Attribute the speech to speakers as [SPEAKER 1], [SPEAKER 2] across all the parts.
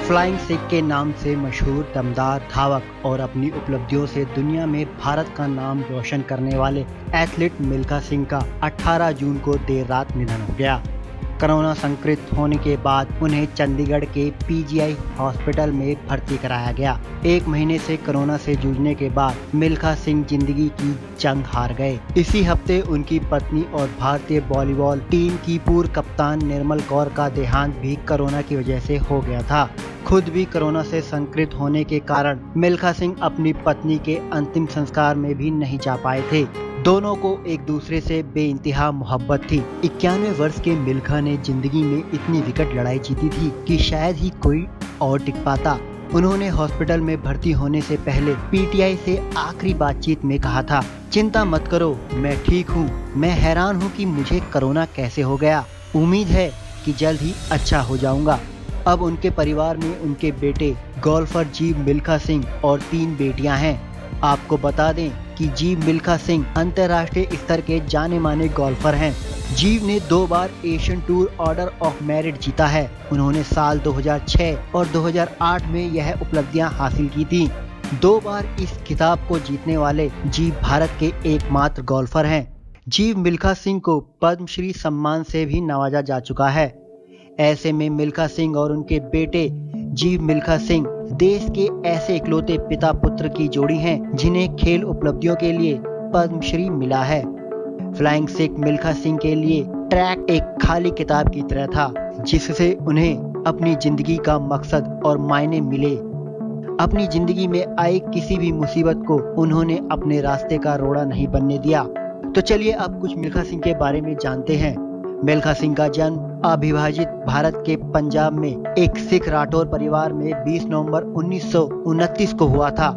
[SPEAKER 1] Flying Sikh के नाम से मशहूर दमदार धावक और अपनी उपलब्धियों से दुनिया में भारत का नाम रोशन करने वाले एथलीट मिल्खा सिंह का 18 जून को देर रात निधन हो गया। कोरोना संक्रमित होने के बाद उन्हें चंडीगढ़ के पीजीआई हॉस्पिटल में भर्ती कराया गया। 1 महीने से कोरोना से जूझने के बाद मिल्खा सिंह जिंदगी की जंग हार गए। इसी हफ्ते उनकी पत्नी और भारतीय वॉलीबॉल टीम की पूर्व कप्तान निर्मल कौर का देहांत भी कोरोना की वजह से हो गया था। खुद भी कोरोना से संक्रमित होने के कारण मिल्खा सिंह अपनी पत्नी के अंतिम संस्कार में भी नहीं जा पाए थे। दोनों को एक दूसरे से बेइंतहा मोहब्बत थी। 91 वर्ष के मिल्खा ने जिंदगी में इतनी विकट लड़ाई जीती थी कि शायद ही कोई और टिक पाता। उन्होंने हॉस्पिटल में भर्ती होने से पहले पीटीआई से आखिरी बातचीत में कहा था, चिंता मत करो, मैं ठीक हूँ। मैं हैरान हूँ कि मुझे कोरोना कैसे हो गया। उम्मीद है कि जल्द ही अच्छा हो जाऊंगा। अब उनके परिवार में उनके बेटे गोल्फर जीव मिल्खा सिंह और 3 बेटियां हैं। आपको बता दें कि जीव मिल्खा सिंह अंतर्राष्ट्रीय स्तर के जाने माने गोल्फर हैं। जीव ने 2 बार Asian tour order of merit जीता है। उन्होंने साल 2006 और 2008 में यह उपलब्धियां हासिल की थी। 2 बार इस खिताब को जीतने वाले जीव भारत के एकमात्र गोल्फर हैं। जीव मिल्खा सिंह को पद्मश्री सम्मान से भी नवाजा जा चुका है। ऐसे में मिल्खा सिंह और उनके बेटे जीव मिल्खा सिंह देश के ऐसे इकलौते पिता पुत्र की जोड़ी हैं जिन्हें खेल उपलब्धियों के लिए पद्मश्री मिला है। फ्लाइंग सिख मिल्खा सिंह के लिए ट्रैक एक खाली किताब की तरह था, जिससे उन्हें अपनी जिंदगी का मकसद और मायने मिले। अपनी जिंदगी में आई किसी भी मुसीबत को उन्होंने अपने रास्ते का रोड़ा नहीं बनने दिया। तो चलिए अब कुछ मिल्खा सिंह के बारे में जानते हैं। मिल्खा सिंह का जन्म अविभाजित भारत के पंजाब में एक सिख राठौर परिवार में 20 नवंबर 1929 को हुआ था।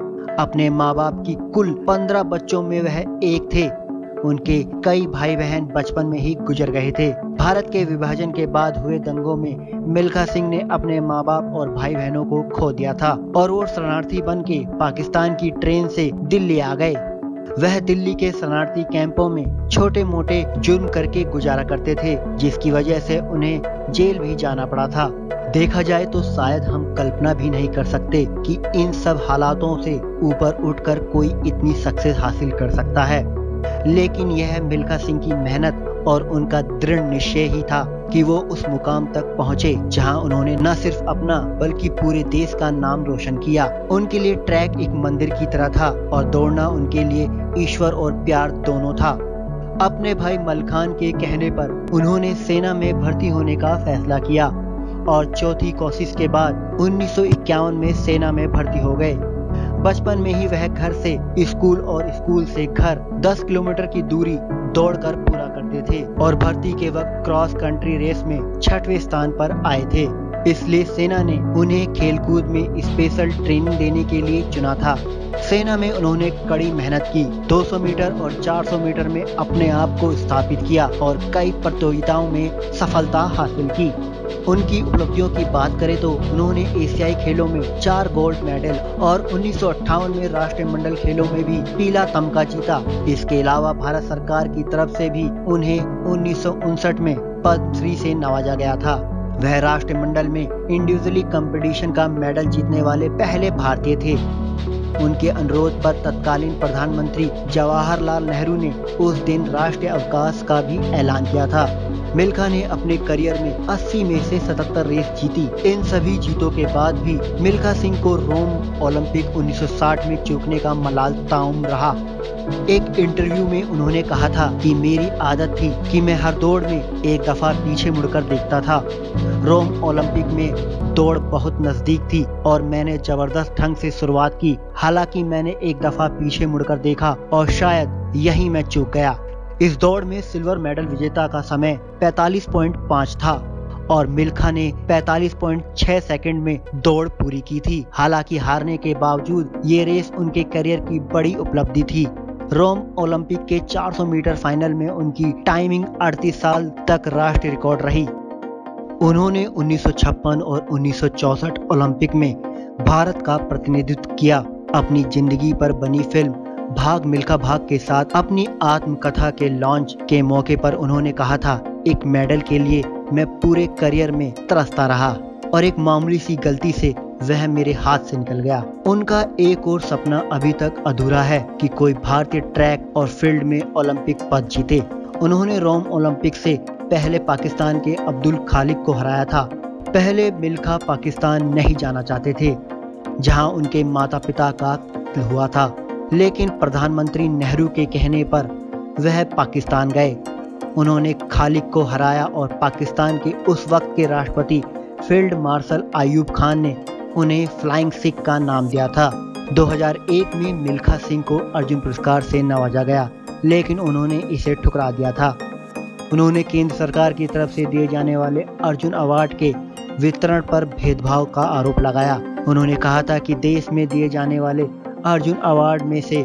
[SPEAKER 1] अपने माँ बाप की कुल 15 बच्चों में वह एक थे। उनके कई भाई बहन बचपन में ही गुजर गए थे। भारत के विभाजन के बाद हुए दंगों में मिल्खा सिंह ने अपने माँ बाप और भाई बहनों को खो दिया था और वो शरणार्थी बन के पाकिस्तान की ट्रेन से दिल्ली आ गए। वह दिल्ली के शरणार्थी कैंपों में छोटे मोटे जुर्म करके गुजारा करते थे, जिसकी वजह से उन्हें जेल भी जाना पड़ा था। देखा जाए तो शायद हम कल्पना भी नहीं कर सकते कि इन सब हालातों से ऊपर उठकर कोई इतनी सक्सेस हासिल कर सकता है। लेकिन यह मिल्खा सिंह की मेहनत और उनका दृढ़ निश्चय ही था कि वो उस मुकाम तक पहुंचे जहां उन्होंने न सिर्फ अपना बल्कि पूरे देश का नाम रोशन किया। उनके लिए ट्रैक एक मंदिर की तरह था और दौड़ना उनके लिए ईश्वर और प्यार दोनों था। अपने भाई मलखान के कहने पर उन्होंने सेना में भर्ती होने का फैसला किया और चौथी कोशिश के बाद 1951 में सेना में भर्ती हो गए। बचपन में ही वह घर से स्कूल और स्कूल से घर 10 किलोमीटर की दूरी दौड़कर पूरा करते थे और भर्ती के वक्त क्रॉस कंट्री रेस में 6वें स्थान पर आए थे। इसलिए सेना ने उन्हें खेलकूद में स्पेशल ट्रेनिंग देने के लिए चुना था। सेना में उन्होंने कड़ी मेहनत की। 200 मीटर और 400 मीटर में अपने आप को स्थापित किया और कई प्रतियोगिताओं में सफलता हासिल की। उनकी उपलब्धियों की बात करें तो उन्होंने एशियाई खेलों में 4 गोल्ड मेडल और 1958 में राष्ट्रमंडल खेलों में भी पीला तमगा जीता। इसके अलावा भारत सरकार की तरफ से भी उन्हें 1959 में पद्मश्री से नवाजा गया था। वह राष्ट्रमंडल में इंडिविजुअली कंपटीशन का मेडल जीतने वाले पहले भारतीय थे। उनके अनुरोध पर तत्कालीन प्रधानमंत्री जवाहरलाल नेहरू ने उस दिन राष्ट्रीय अवकाश का भी ऐलान किया था। मिल्खा ने अपने करियर में 80 में से 77 रेस जीती। इन सभी जीतों के बाद भी मिल्खा सिंह को रोम ओलंपिक 1960 में चूकने का मलाल ताउम रहा। एक इंटरव्यू में उन्होंने कहा था कि मेरी आदत थी कि मैं हर दौड़ में एक दफा पीछे मुड़कर देखता था। रोम ओलंपिक में दौड़ बहुत नजदीक थी और मैंने जबरदस्त ढंग से शुरुआत की। हालांकि मैंने एक दफा पीछे मुड़कर देखा और शायद यही मैं चूक गया। इस दौड़ में सिल्वर मेडल विजेता का समय 45.5 था और मिल्खा ने 45.6 सेकंड में दौड़ पूरी की थी। हालांकि हारने के बावजूद ये रेस उनके करियर की बड़ी उपलब्धि थी। रोम ओलंपिक के 400 मीटर फाइनल में उनकी टाइमिंग 38 साल तक राष्ट्रीय रिकॉर्ड रही। उन्होंने 1956 और 1964 ओलंपिक में भारत का प्रतिनिधित्व किया। अपनी जिंदगी पर बनी फिल्म भाग मिल्खा भाग के साथ अपनी आत्मकथा के लॉन्च के मौके पर उन्होंने कहा था, एक मेडल के लिए मैं पूरे करियर में तरसता रहा। और एक मामूली सी गलती से वह मेरे हाथ से निकल गया। उनका एक और सपना अभी तक अधूरा है कि कोई भारतीय ट्रैक और फील्ड में ओलंपिक पद जीते। उन्होंने रोम ओलंपिक से पहले पाकिस्तान के अब्दुल खालिक को हराया था। पहले मिल्खा पाकिस्तान नहीं जाना चाहते थे, जहां उनके माता पिता का कत्ल हुआ था, लेकिन प्रधानमंत्री नेहरू के कहने पर वह पाकिस्तान गए। उन्होंने खालिक को हराया और पाकिस्तान के उस वक्त के राष्ट्रपति फील्ड मार्शल अयूब खान ने उन्हें फ्लाइंग सिख का नाम दिया था। 2001 में मिल्खा सिंह को अर्जुन पुरस्कार से नवाजा गया, लेकिन उन्होंने इसे ठुकरा दिया था। उन्होंने केंद्र सरकार की तरफ से दिए जाने वाले अर्जुन अवार्ड के वितरण पर भेदभाव का आरोप लगाया। उन्होंने कहा था कि देश में दिए जाने वाले अर्जुन अवार्ड में से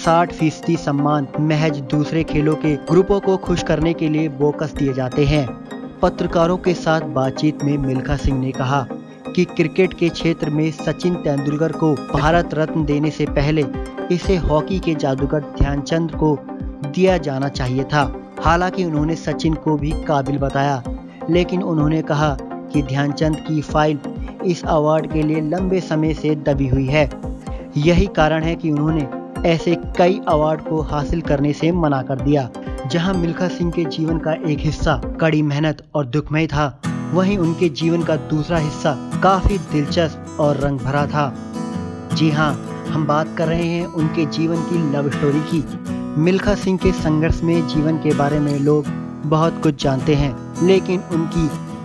[SPEAKER 1] 60% सम्मान महज दूसरे खेलों के ग्रुपों को खुश करने के लिए बोकस दिए जाते हैं। पत्रकारों के साथ बातचीत में मिल्खा सिंह ने कहा कि क्रिकेट के क्षेत्र में सचिन तेंदुलकर को भारत रत्न देने से पहले इसे हॉकी के जादूगर ध्यानचंद को दिया जाना चाहिए था। हालांकि उन्होंने सचिन को भी काबिल बताया, लेकिन उन्होंने कहा कि ध्यानचंद की फाइल इस अवार्ड के लिए लंबे समय से दबी हुई है। यही कारण है कि उन्होंने ऐसे कई अवार्ड को हासिल करने से मना कर दिया। जहां मिल्खा सिंह के जीवन का एक हिस्सा कड़ी मेहनत और दुखमय था, वहीं उनके जीवन का दूसरा हिस्सा काफी दिलचस्प और रंग भरा था। जी हाँ, हम बात कर रहे हैं उनके जीवन की लव स्टोरी की। मिल्खा सिंह के संघर्ष में जीवन के बारे में लोग बहुत कुछ जानते हैं, लेकिन उनकी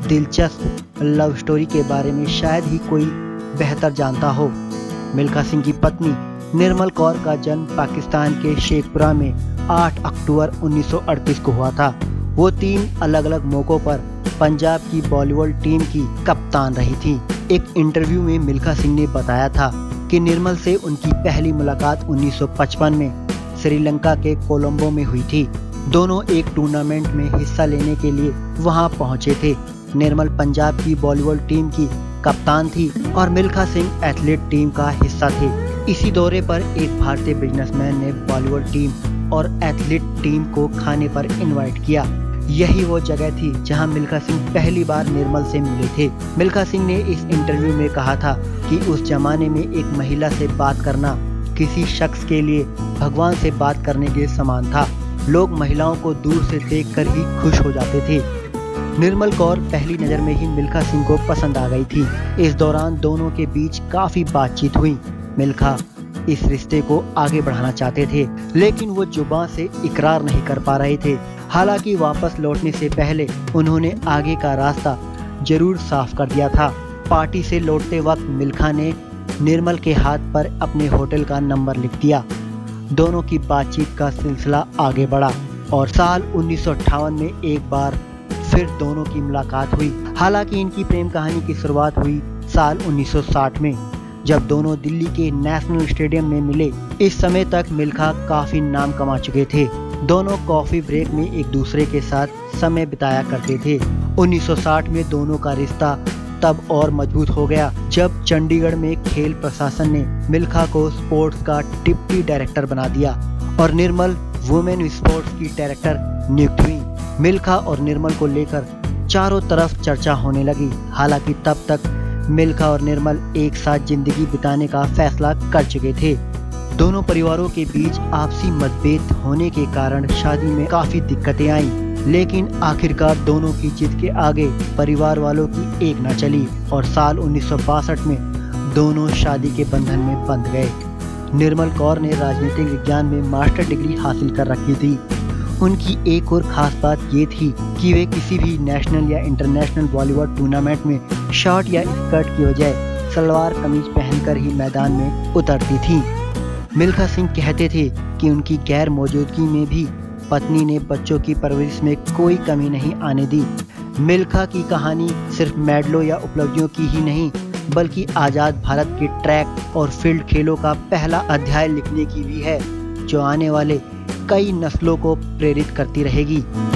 [SPEAKER 1] दिलचस्प लव स्टोरी के बारे में शायद ही कोई बेहतर जानता हो। मिल्खा सिंह की पत्नी निर्मल कौर का जन्म पाकिस्तान के शेखपुरा में 8 अक्टूबर 1938 को हुआ था। वो 3 अलग अलग मौकों पर पंजाब की वॉलीबॉल टीम की कप्तान रही थी। एक इंटरव्यू में मिल्खा सिंह ने बताया था कि निर्मल से उनकी पहली मुलाकात 1955 में श्रीलंका के कोलंबो में हुई थी। दोनों एक टूर्नामेंट में हिस्सा लेने के लिए वहां पहुंचे थे। निर्मल पंजाब की वॉलीबॉल टीम की कप्तान थी और मिल्खा सिंह एथलीट टीम का हिस्सा थे। इसी दौरे पर एक भारतीय बिजनेसमैन ने वॉलीबॉल टीम और एथलीट टीम को खाने पर इनवाइट किया। यही वो जगह थी जहां मिल्खा सिंह पहली बार निर्मल से मिले थे। मिल्खा सिंह ने इस इंटरव्यू में कहा था कि उस जमाने में एक महिला से बात करना किसी शख्स के लिए भगवान से बात करने के समान था। लोग महिलाओं को दूर से देखकर ही खुश हो जाते थे। निर्मल कौर पहली नज़र में ही मिल्खा सिंह को पसंद आ गई थी। इस दौरान दोनों के बीच काफी बातचीत हुई। मिल्खा इस रिश्ते को आगे बढ़ाना चाहते थे, लेकिन वो जुबान से इकरार नहीं कर पा रहे थे। हालांकि वापस लौटने से पहले उन्होंने आगे का रास्ता जरूर साफ कर दिया था। पार्टी से लौटते वक्त मिल्खा ने निर्मल के हाथ पर अपने होटल का नंबर लिख दिया। दोनों की बातचीत का सिलसिला आगे बढ़ा और साल 1958 में एक बार फिर दोनों की मुलाकात हुई। हालांकि इनकी प्रेम कहानी की शुरुआत हुई साल 1960 में, जब दोनों दिल्ली के नेशनल स्टेडियम में मिले। इस समय तक मिल्खा काफी नाम कमा चुके थे। दोनों कॉफी ब्रेक में एक दूसरे के साथ समय बिताया करते थे। 1960 में दोनों का रिश्ता तब और मजबूत हो गया जब चंडीगढ़ में खेल प्रशासन ने मिल्खा को स्पोर्ट्स का डिप्टी डायरेक्टर बना दिया और निर्मल वुमेन स्पोर्ट्स की डायरेक्टर नियुक्त हुई। मिल्खा और निर्मल को लेकर चारों तरफ चर्चा होने लगी। हालांकि तब तक मिल्खा और निर्मल एक साथ जिंदगी बिताने का फैसला कर चुके थे। दोनों परिवारों के बीच आपसी मतभेद होने के कारण शादी में काफी दिक्कतें आईं, लेकिन आखिरकार दोनों की जिद के आगे परिवार वालों की एक न चली और साल 1962 में दोनों शादी के बंधन में बंध गए। निर्मल कौर ने राजनीतिक विज्ञान में मास्टर डिग्री हासिल कर रखी थी। उनकी एक और खास बात ये थी कि वे किसी भी नेशनल या इंटरनेशनल वॉलीबॉल टूर्नामेंट में शर्ट या स्कर्ट की बजाय सलवार कमीज पहनकर ही मैदान में उतरती थी। मिल्खा सिंह कहते थे कि उनकी गैर मौजूदगी में भी पत्नी ने बच्चों की परवरिश में कोई कमी नहीं आने दी। मिल्खा की कहानी सिर्फ मेडलों या उपलब्धियों की ही नहीं, बल्कि आज़ाद भारत के ट्रैक और फील्ड खेलों का पहला अध्याय लिखने की भी है, जो आने वाले कई नस्लों को प्रेरित करती रहेगी।